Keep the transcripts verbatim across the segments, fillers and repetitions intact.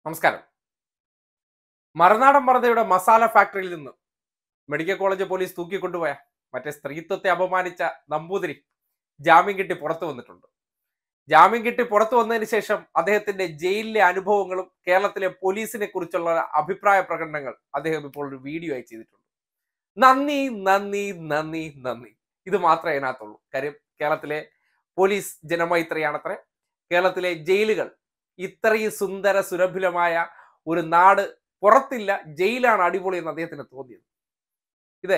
നമസ്കാരം. മറുനാടൻ മറുതയുടെ മസാല ഫാക്ടറിയിൽ നിന്ന് മെഡിക്കൽ കോളേജ് പോലീസ് തൂക്കിക്കൊണ്ടുപോയ മറ്റേ സ്ത്രീത്വത്തെ അപമാനിച്ച നമ്പൂതിരി ജാമ്യം കിട്ടി പുറത്തു വന്നിട്ടുണ്ട്. ജാമ്യം കിട്ടി പുറത്തു വന്നതിന് ശേഷം അദ്ദേഹത്തിന്റെ ജയിലിലെ അനുഭവങ്ങളും കേരളത്തിലെ പോലീസിനെ കുറിച്ചുള്ള അഭിപ്രായ പ്രകടനങ്ങൾ അദ്ദേഹം ഇപ്പോൾ ഒരു വീഡിയോ ആയി ചെയ്തിട്ടുണ്ട്. നന്ദി നന്ദി നന്ദി നന്ദി ഇത് മാത്രമേ അതിനകത്തുള്ളൂ. കാര്യം കേരളത്തിലെ പോലീസ് ജനമൈത്രിയാണത്രേ. കേരളത്തിലെ ജയിലുകൾ ഇത്രയും സുന്ദര സുരഭിലമായ ഒരു നാട് പുറത്തില്ല, ജയിലാണ് അടിപൊളി എന്ന് അദ്ദേഹത്തിന് തോന്നിയത്. ഇതേ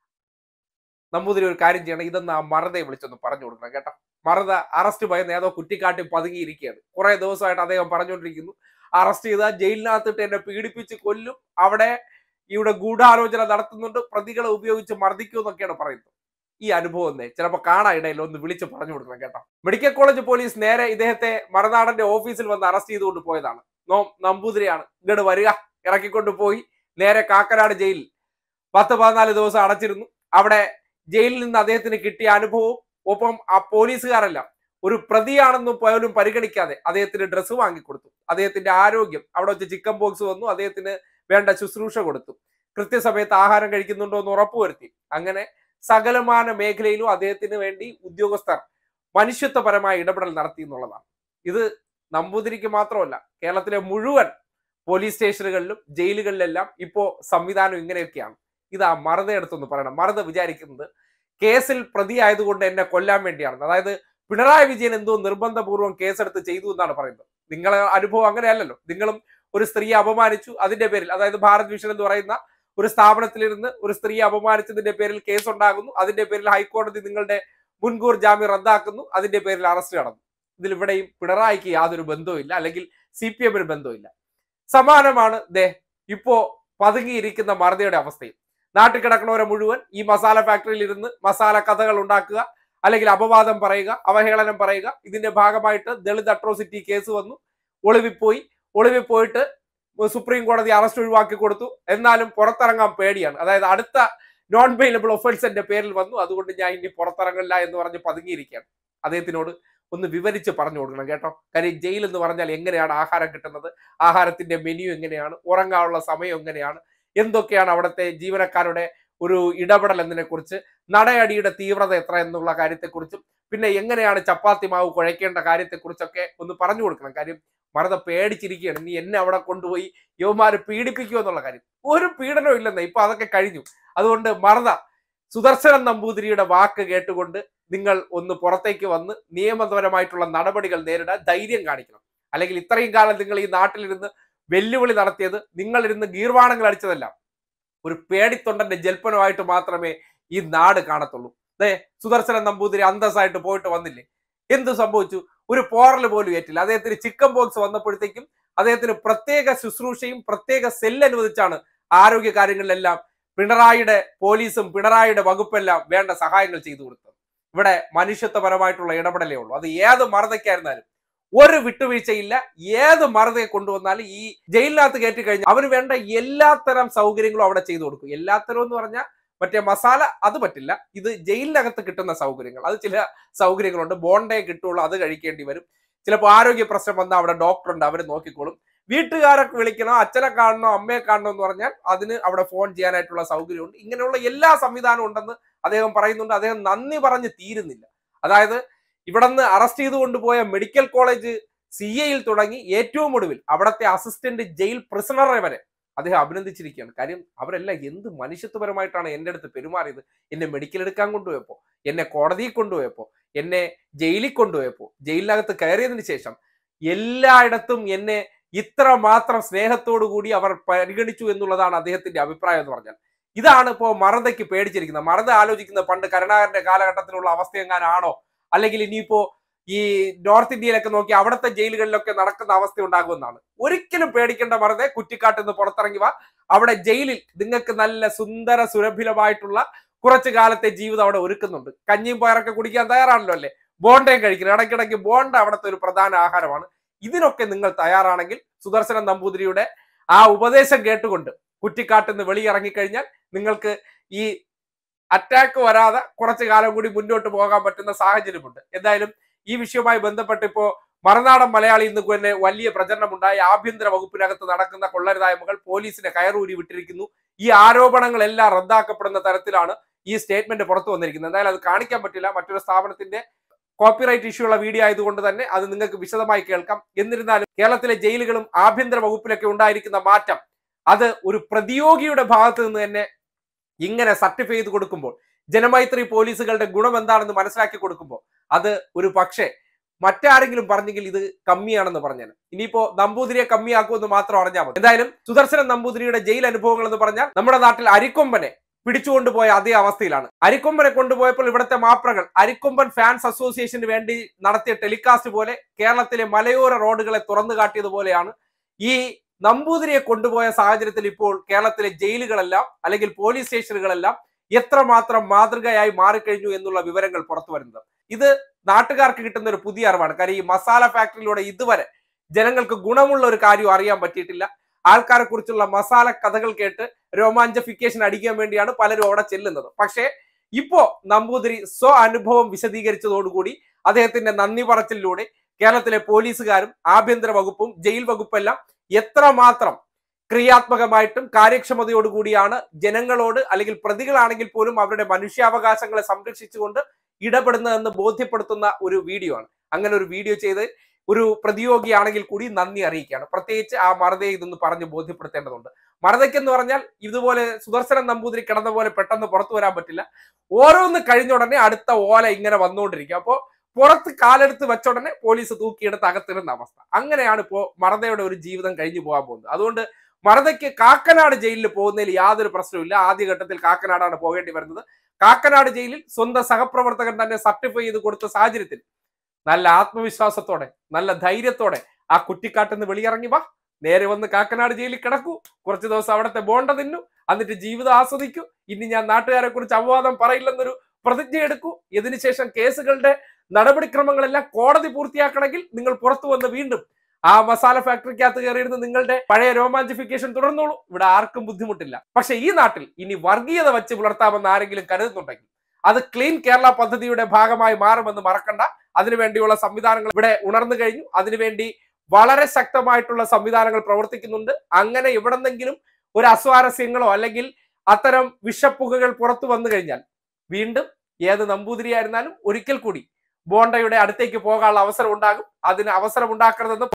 നമ്പൂതിരി ഒരു കാര്യം ചെയ്യണം, ഇതെന്ന് ആ മറുതയെ വിളിച്ചൊന്ന് പറഞ്ഞു കൊടുക്കണം കേട്ടോ. മറുത അറസ്റ്റ് ഭയന്ന് ഏതോ കുറ്റിക്കാട്ടി പതുങ്ങിയിരിക്കുകയാണ്. കുറെ ദിവസമായിട്ട് അദ്ദേഹം പറഞ്ഞുകൊണ്ടിരിക്കുന്നു, അറസ്റ്റ് ചെയ്താൽ ജയിലിനകത്തിട്ട് എന്നെ പീഡിപ്പിച്ച് കൊല്ലും, അവിടെ ഇവിടെ ഗൂഢാലോചന നടത്തുന്നുണ്ട്, പ്രതികളെ ഉപയോഗിച്ച് മർദ്ദിക്കൂ എന്നൊക്കെയാണ് പറയുന്നത്. ഈ അനുഭവം എന്നേ ചിലപ്പോൾ കാണാനിടയിൽ ഒന്ന് വിളിച്ച് പറഞ്ഞു കൊടുക്കണം കേട്ടോ. മെഡിക്കൽ കോളേജ് പോലീസ് നേരെ ഇദ്ദേഹത്തെ മറുനാടന്റെ ഓഫീസിൽ വന്ന് അറസ്റ്റ് ചെയ്തുകൊണ്ട് പോയതാണ്. നോ നമ്പൂതിരിയാണ്, ഇങ്ങോട്ട് വരിക, ഇറക്കിക്കൊണ്ട് പോയി നേരെ കാക്കനാട് ജയിലിൽ പത്ത് പതിനാല് ദിവസം അടച്ചിരുന്നു. അവിടെ ജയിലിൽ നിന്ന് അദ്ദേഹത്തിന് കിട്ടിയ അനുഭവവും ഒപ്പം ആ പോലീസുകാരെല്ലാം ഒരു പ്രതിയാണെന്നും പോലും പരിഗണിക്കാതെ അദ്ദേഹത്തിന് ഡ്രസ്സ് വാങ്ങിക്കൊടുത്തു. അദ്ദേഹത്തിന്റെ ആരോഗ്യം, അവിടെ വെച്ച് ചിക്കൻ ബോക്സ് വന്നു, അദ്ദേഹത്തിന് വേണ്ട ശുശ്രൂഷ കൊടുത്തു, കൃത്യസമയത്ത് ആഹാരം കഴിക്കുന്നുണ്ടോ എന്ന് ഉറപ്പുവരുത്തി. അങ്ങനെ സകലമാന മേഖലയിലും അദ്ദേഹത്തിന് വേണ്ടി ഉദ്യോഗസ്ഥർ മനുഷ്യത്വപരമായ ഇടപെടൽ നടത്തി എന്നുള്ളതാണ്. ഇത് നമ്പൂതിരിക്ക് മാത്രമല്ല, കേരളത്തിലെ മുഴുവൻ പോലീസ് സ്റ്റേഷനുകളിലും ജയിലുകളിലെല്ലാം ഇപ്പോ സംവിധാനം ഇങ്ങനെയൊക്കെയാണ്. ഇത് ആ മറുതയെടുത്തൊന്ന് പറയണം. മറുത വിചാരിക്കുന്നത് കേസിൽ പ്രതി ആയതുകൊണ്ട് എന്നെ കൊല്ലാൻ വേണ്ടിയാണ്. അതായത് പിണറായി വിജയൻ എന്തോ നിർബന്ധപൂർവ്വം കേസെടുത്ത് ചെയ്തു എന്നാണ് പറയുന്നത്. നിങ്ങളെ അനുഭവം അങ്ങനെയല്ലല്ലോ. നിങ്ങളും ഒരു സ്ത്രീയെ അപമാനിച്ചു, അതിന്റെ പേരിൽ, അതായത് ഭാരത് വിഷൻ എന്ന് പറയുന്ന ഒരു സ്ഥാപനത്തിലിരുന്ന് ഒരു സ്ത്രീയെ അപമാനിച്ചതിന്റെ പേരിൽ കേസ് ഉണ്ടാകുന്നു, അതിന്റെ പേരിൽ ഹൈക്കോടതി നിങ്ങളുടെ മുൻകൂർ ജാമ്യം റദ്ദാക്കുന്നു, അതിന്റെ പേരിൽ അറസ്റ്റ് നടന്നു. ഇതിൽ ഇവിടെയും പിണറായിക്ക് യാതൊരു ബന്ധവും ഇല്ല, അല്ലെങ്കിൽ സി പി എമ്മിന് ബന്ധമില്ല. സമാനമാണ് ദേ ഇപ്പോ പതുങ്ങിയിരിക്കുന്ന മറുതയുടെ അവസ്ഥയും. നാട്ടിൽ കിടക്കുന്നവരെ മുഴുവൻ ഈ മസാല ഫാക്ടറിയിൽ ഇരുന്ന് മസാല കഥകൾ ഉണ്ടാക്കുക, അല്ലെങ്കിൽ അപവാദം പറയുക, അവഹേളനം പറയുക. ഇതിന്റെ ഭാഗമായിട്ട് ദളിത് അട്രോസിറ്റി കേസ് വന്നു, ഒളിവിപ്പോയി. ഒളിവിൽ പോയിട്ട് സുപ്രീം കോടതി അറസ്റ്റ് ഒഴിവാക്കി കൊടുത്തു. എന്നാലും പുറത്തിറങ്ങാൻ പേടിയാണ്. അതായത് അടുത്ത നോൺ ബെയിലബിൾ ഒഫൻസിന്റെ പേരിൽ വന്നു, അതുകൊണ്ട് ഞാൻ ഇനി പുറത്തിറങ്ങില്ല എന്ന് പറഞ്ഞ് പതുങ്ങിയിരിക്കുകയാണ്. അദ്ദേഹത്തിനോട് ഒന്ന് വിവരിച്ച് പറഞ്ഞു കൊടുക്കണം കേട്ടോ. കാര്യം ജയിൽ എന്ന് പറഞ്ഞാൽ എങ്ങനെയാണ് ആഹാരം കിട്ടുന്നത്, ആഹാരത്തിന്റെ മെനു എങ്ങനെയാണ്, ഉറങ്ങാനുള്ള സമയം എങ്ങനെയാണ്, എന്തൊക്കെയാണ് അവിടുത്തെ ജീവനക്കാരുടെ ഒരു ഇടപെടൽ എന്നതിനെ കുറിച്ച്, നടയടിയുടെ തീവ്രത എത്ര എന്നുള്ള കാര്യത്തെക്കുറിച്ചും, പിന്നെ എങ്ങനെയാണ് ചപ്പാത്തി മാവ് കുഴയ്ക്കേണ്ട കാര്യത്തെക്കുറിച്ചൊക്കെ ഒന്ന് പറഞ്ഞു കൊടുക്കണം. കാര്യം മറുത പേടിച്ചിരിക്കുകയാണ്, നീ എന്നെ അവിടെ കൊണ്ടുപോയി യുവമാര് പീഡിപ്പിക്കുമോ എന്നുള്ള കാര്യം. ഒരു പീഡനവും ഇല്ലെന്നേ, ഇപ്പൊ അതൊക്കെ കഴിഞ്ഞു. അതുകൊണ്ട് മറുത സുദർശനൻ നമ്പൂതിരിയുടെ വാക്ക് കേട്ടുകൊണ്ട് നിങ്ങൾ ഒന്ന് പുറത്തേക്ക് വന്ന് നിയമപരമായിട്ടുള്ള നടപടികൾ നേരിടാൻ ധൈര്യം കാണിക്കണം. അല്ലെങ്കിൽ ഇത്രയും കാലം നിങ്ങൾ ഈ നാട്ടിലിരുന്ന് വെല്ലുവിളി നടത്തിയത്, നിങ്ങളിരുന്ന് ഗീർവാണങ്ങൾ അടിച്ചതല്ല, ഒരു പേടിത്തൊണ്ടന്റെ ജൽപ്പനമായിട്ട് മാത്രമേ ഈ നാട് കാണത്തുള്ളൂ. അതെ, സുദർശനൻ നമ്പൂതിരി അന്തസ്സായിട്ട് പോയിട്ട് വന്നില്ലേ, എന്ത് സംഭവിച്ചു? ഒരു പോറൽ പോലും ഏറ്റില്ല. അദ്ദേഹത്തിന് ചിക്കൻ ബോക്സ് വന്നപ്പോഴത്തേക്കും അദ്ദേഹത്തിന് പ്രത്യേക ശുശ്രൂഷയും പ്രത്യേക സെല്ല് അനുവദിച്ചാണ് ആരോഗ്യ കാര്യങ്ങളിലെല്ലാം പിണറായിയുടെ പോലീസും പിണറായിയുടെ വകുപ്പെല്ലാം വേണ്ട സഹായങ്ങൾ ചെയ്തു കൊടുത്തത്. ഇവിടെ മനുഷ്യത്വപരമായിട്ടുള്ള ഇടപെടലേ ഉള്ളൂ. അത് ഏത് മറുതയ്ക്കായിരുന്നാലും ഒരു വിട്ടുവീഴ്ചയില്ല. ഏത് മറുതയെ കൊണ്ടുവന്നാലും ഈ ജയിലിനകത്ത് കയറ്റി കഴിഞ്ഞാൽ അവന് വേണ്ട എല്ലാത്തരം സൗകര്യങ്ങളും അവിടെ ചെയ്തു കൊടുക്കും. എല്ലാത്തരം എന്ന് പറഞ്ഞാൽ മറ്റേ മസാല അത് പറ്റില്ല. ഇത് ജയിലിനകത്ത് കിട്ടുന്ന സൗകര്യങ്ങൾ, അത് ചില സൗകര്യങ്ങളുണ്ട്. ബോണ്ടേ കിട്ടുള്ളൂ, അത് കഴിക്കേണ്ടി വരും. ചിലപ്പോൾ ആരോഗ്യ പ്രശ്നം വന്നാൽ അവിടെ ഡോക്ടർ ഉണ്ട്, അവർ നോക്കിക്കോളും. വീട്ടുകാരൊക്കെ വിളിക്കണോ, അച്ഛനെ കാണണോ, അമ്മയെ കാണണോ എന്ന് പറഞ്ഞാൽ അതിന് അവിടെ ഫോൺ ചെയ്യാനായിട്ടുള്ള സൗകര്യമുണ്ട്. ഇങ്ങനെയുള്ള എല്ലാ സംവിധാനവും ഉണ്ടെന്ന് അദ്ദേഹം പറയുന്നുണ്ട്. അദ്ദേഹം നന്ദി പറഞ്ഞ് തീരുന്നില്ല. അതായത് ഇവിടെ നിന്ന് അറസ്റ്റ് ചെയ്ത് കൊണ്ടുപോയ മെഡിക്കൽ കോളേജ് സി എയിൽ തുടങ്ങി ഏറ്റവും ഒടുവിൽ അവിടുത്തെ അസിസ്റ്റന്റ് ജയിൽ പ്രിസണറെ വരെ അദ്ദേഹം അഭിനന്ദിച്ചിരിക്കുകയാണ്. കാര്യം അവരെല്ലാം എന്ത് മനുഷ്യത്വപരമായിട്ടാണ് എൻ്റെ അടുത്ത് പെരുമാറിയത്. എന്നെ മെഡിക്കൽ എടുക്കാൻ കൊണ്ടുപോയപ്പോ, എന്നെ കോടതിയിൽ കൊണ്ടുപോയപ്പോ, എന്നെ ജയിലിൽ കൊണ്ടുപോയപ്പോ, ജയിലിനകത്ത് കയറിയതിനു ശേഷം എല്ലായിടത്തും എന്നെ ഇത്ര മാത്രം സ്നേഹത്തോടു കൂടി അവർ പരിഗണിച്ചു എന്നുള്ളതാണ് അദ്ദേഹത്തിന്റെ അഭിപ്രായം എന്ന് പറഞ്ഞാൽ. ഇതാണ് ഇപ്പോൾ മറുതയ്ക്ക് പേടിച്ചിരിക്കുന്നത്. മറുത ആലോചിക്കുന്ന പണ്ട് കരുണാകരന്റെ കാലഘട്ടത്തിലുള്ള അവസ്ഥയെങ്ങാനാണോ, അല്ലെങ്കിൽ ഇനിയിപ്പോ ഈ നോർത്ത് ഇന്ത്യയിലൊക്കെ നോക്കി അവിടുത്തെ ജയിലുകളിലൊക്കെ നടക്കുന്ന അവസ്ഥ ഉണ്ടാകുമെന്നാണ്. ഒരിക്കലും പേടിക്കേണ്ട മറുതെ, കുറ്റിക്കാട്ടിൽ നിന്ന് പുറത്തിറങ്ങി വാ. അവിടെ ജയിലിൽ നിങ്ങൾക്ക് നല്ല സുന്ദര സുരഭിലമായിട്ടുള്ള കുറച്ചു കാലത്തെ ജീവിതം അവിടെ ഒരുക്കുന്നുണ്ട്. കഞ്ഞിയും പയറൊക്കെ കുടിക്കാൻ തയ്യാറാണല്ലോ അല്ലേ? ബോണ്ടയും കഴിക്കണം, ഇടയ്ക്കിടയ്ക്ക് ബോണ്ട അവിടുത്തെ ഒരു പ്രധാന ആഹാരമാണ്. ഇതിനൊക്കെ നിങ്ങൾ തയ്യാറാണെങ്കിൽ സുദർശനൻ നമ്പൂതിരിയുടെ ആ ഉപദേശം കേട്ടുകൊണ്ട് കുറ്റിക്കാട്ടിൽ നിന്ന് വെളിയിറങ്ങിക്കഴിഞ്ഞാൽ നിങ്ങൾക്ക് ഈ അറ്റാക്ക് വരാതെ കുറച്ചു കാലം കൂടി മുന്നോട്ട് പോകാൻ പറ്റുന്ന സാഹചര്യമുണ്ട്. എന്തായാലും ഈ വിഷയവുമായി ബന്ധപ്പെട്ട് ഇപ്പോ മറുനാടൻ മലയാളി ഇന്ന് തന്നെ വലിയ പ്രചരണമുണ്ടായി. ആഭ്യന്തര വകുപ്പിനകത്ത് നടക്കുന്ന കൊള്ളരുതായ്മകൾ പോലീസിനെ കയറൂരി വിട്ടിരിക്കുന്നു. ഈ ആരോപണങ്ങളെല്ലാം റദ്ദാക്കപ്പെടുന്ന തരത്തിലാണ് ഈ സ്റ്റേറ്റ്മെന്റ് പുറത്തു വന്നിരിക്കുന്നത്. എന്തായാലും അത് കാണിക്കാൻ പറ്റില്ല, മറ്റൊരു സ്ഥാപനത്തിന്റെ കോപ്പിറൈറ്റ് ഇഷ്യൂ ഉള്ള വീഡിയോ ആയതുകൊണ്ട് തന്നെ അത് നിങ്ങൾക്ക് വിശദമായി കേൾക്കാം. എന്നിരുന്നാലും കേരളത്തിലെ ജയിലുകളും ആഭ്യന്തര വകുപ്പിലൊക്കെ ഉണ്ടായിരിക്കുന്ന മാറ്റം അത് ഒരു പ്രതിയോഗിയുടെ ഭാഗത്ത് നിന്ന് തന്നെ ഇങ്ങനെ സർട്ടിഫൈ ചെയ്ത് കൊടുക്കുമ്പോൾ, ജനമൈത്രി പോലീസുകളുടെ ഗുണം എന്താണെന്ന് മനസ്സിലാക്കി കൊടുക്കുമ്പോൾ, അത് ഒരു പക്ഷേ മറ്റാരെങ്കിലും പറഞ്ഞെങ്കിൽ ഇത് കമ്മിയാണെന്ന് പറഞ്ഞാൽ ഇനിയിപ്പോ നമ്പൂതിരിയെ കമ്മിയാക്കുമെന്ന് മാത്രം അറിഞ്ഞാൽ മതി. എന്തായാലും സുദർശനൻ നമ്പൂതിരിയുടെ ജയിൽ അനുഭവങ്ങൾ എന്ന് പറഞ്ഞാൽ നമ്മുടെ നാട്ടിൽ അരിക്കൊമ്പനെ പിടിച്ചുകൊണ്ടുപോയ അതേ അവസ്ഥയിലാണ്. അരിക്കൊമ്പനെ കൊണ്ടുപോയപ്പോൾ ഇവിടുത്തെ മാപ്രകൾ അരിക്കൊമ്പൻ ഫാൻസ് അസോസിയേഷന് വേണ്ടി നടത്തിയ ടെലികാസ്റ്റ് പോലെ കേരളത്തിലെ മലയോര റോഡുകളെ തുറന്നു കാട്ടിയതുപോലെയാണ് ഈ നമ്പൂതിരിയെ കൊണ്ടുപോയ സാഹചര്യത്തിൽ ഇപ്പോൾ കേരളത്തിലെ ജയിലുകളെല്ലാം അല്ലെങ്കിൽ പോലീസ് സ്റ്റേഷനുകളെല്ലാം എത്രമാത്രം മാതൃകയായി മാറിക്കഴിഞ്ഞു എന്നുള്ള വിവരങ്ങൾ പുറത്തു വരുന്നത്. ഇത് നാട്ടുകാർക്ക് കിട്ടുന്ന ഒരു പുതിയ അറിവാണ്. കാര്യം ഈ മസാല ഫാക്ടറിയിലൂടെ ഇതുവരെ ജനങ്ങൾക്ക് ഗുണമുള്ള ഒരു കാര്യം അറിയാൻ പറ്റിയിട്ടില്ല. ആൾക്കാരെ കുറിച്ചുള്ള മസാല കഥകൾ കേട്ട് രോമാഞ്ചഫിക്കേഷൻ അടിക്കാൻ വേണ്ടിയാണ് പലരും അവിടെ ചെല്ലുന്നത്. പക്ഷേ ഇപ്പോ നമ്പൂതിരി സ്വ അനുഭവം വിശദീകരിച്ചതോടുകൂടി അദ്ദേഹത്തിന്റെ നന്ദി പറച്ചിലൂടെ കേരളത്തിലെ പോലീസുകാരും ആഭ്യന്തര വകുപ്പും ജയിൽ വകുപ്പെല്ലാം എത്രമാത്രം ക്രിയാത്മകമായിട്ടും കാര്യക്ഷമതയോടുകൂടിയാണ് ജനങ്ങളോട് അല്ലെങ്കിൽ പ്രതികളാണെങ്കിൽ പോലും അവരുടെ മനുഷ്യാവകാശങ്ങളെ സംരക്ഷിച്ചുകൊണ്ട് ഇടപെടുന്നതെന്ന് ബോധ്യപ്പെടുത്തുന്ന ഒരു വീഡിയോ ആണ്. അങ്ങനെ ഒരു വീഡിയോ ചെയ്ത് ഒരു പ്രതിയോഗിയാണെങ്കിൽ കൂടി നന്ദി അറിയിക്കുകയാണ്. പ്രത്യേകിച്ച് ആ മറുതയെ ഇതൊന്ന് പറഞ്ഞ് ബോധ്യപ്പെടുത്തേണ്ടതുണ്ട്. മറുതയ്ക്ക് എന്ന് പറഞ്ഞാൽ ഇതുപോലെ സുദർശനൻ നമ്പൂതിരി കിടന്ന പോലെ പെട്ടെന്ന് പുറത്തു വരാൻ പറ്റില്ല. ഓരോന്ന് കഴിഞ്ഞ ഉടനെ അടുത്ത ഓല ഇങ്ങനെ വന്നുകൊണ്ടിരിക്കും. അപ്പോൾ പുറത്ത് കാലെടുത്ത് വെച്ചോടനെ പോലീസ് തൂക്കിയെടുത്ത് അകത്തിടുന്ന അവസ്ഥ. അങ്ങനെയാണ് ഇപ്പോൾ മറുതയുടെ ഒരു ജീവിതം കഴിഞ്ഞു പോകാൻ പോകുന്നത്. അതുകൊണ്ട് മറുതയ്ക്ക് കാക്കനാട് ജയിലിൽ പോകുന്നതിൽ യാതൊരു പ്രശ്നവുമില്ല. ആദ്യഘട്ടത്തിൽ കാക്കനാടാണ് പോകേണ്ടി വരുന്നത്. കാക്കനാട് ജയിലിൽ സ്വന്തം സഹപ്രവർത്തകൻ തന്നെ സർട്ടിഫൈ ചെയ്ത് കൊടുത്ത സാഹചര്യത്തിൽ നല്ല ആത്മവിശ്വാസത്തോടെ നല്ല ധൈര്യത്തോടെ ആ കുറ്റിക്കാട്ടിൽ നിന്ന് വെളിയിറങ്ങി വാ, നേരെ വന്ന് കാക്കനാട് ജയിലിൽ കിടക്കൂ, കുറച്ച് ദിവസം അവിടുത്തെ ബോണ്ട തിന്നു, എന്നിട്ട് ജീവിതം ആസ്വദിക്കൂ. ഇനി ഞാൻ നാട്ടുകാരെ കുറിച്ച് അപവാദം പറയില്ലെന്നൊരു പ്രതിജ്ഞ എടുക്കൂ. ഇതിനുശേഷം കേസുകളുടെ നടപടിക്രമങ്ങളെല്ലാം കോടതി പൂർത്തിയാക്കണമെങ്കിൽ നിങ്ങൾ പുറത്തു വന്ന് വീണ്ടും ആ മസാല ഫാക്ടറിക്കകത്ത് കയറിയിരുന്ന് നിങ്ങളുടെ പഴയ രോമാഞ്ചിഫിക്കേഷൻ തുടർന്നോളൂ. ഇവിടെ ആർക്കും ബുദ്ധിമുട്ടില്ല. പക്ഷെ ഈ നാട്ടിൽ ഇനി വർഗീയത വെച്ച് പുലർത്താമെന്ന് ആരെങ്കിലും കരുതുന്നുണ്ടെങ്കിൽ അത് ക്ലീൻ കേരള പദ്ധതിയുടെ ഭാഗമായി മാറുമെന്ന് മറക്കണ്ട. അതിനുവേണ്ടിയുള്ള സംവിധാനങ്ങൾ ഇവിടെ ഉണർന്നു കഴിഞ്ഞു. അതിനുവേണ്ടി വളരെ ശക്തമായിട്ടുള്ള സംവിധാനങ്ങൾ പ്രവർത്തിക്കുന്നുണ്ട്. അങ്ങനെ എവിടെന്നെങ്കിലും ഒരു അസ്വാരസ്യങ്ങളോ അല്ലെങ്കിൽ അത്തരം വിഷപ്പുകകൾ പുറത്തു വന്നു കഴിഞ്ഞാൽ വീണ്ടും ഏത് നമ്പൂതിരിയായിരുന്നാലും ഒരിക്കൽ കൂടി ബോണ്ടയുടെ അടുത്തേക്ക് പോകാനുള്ള അവസരം ഉണ്ടാകും. അതിന് അവസരം ഉണ്ടാക്കരുതെന്ന്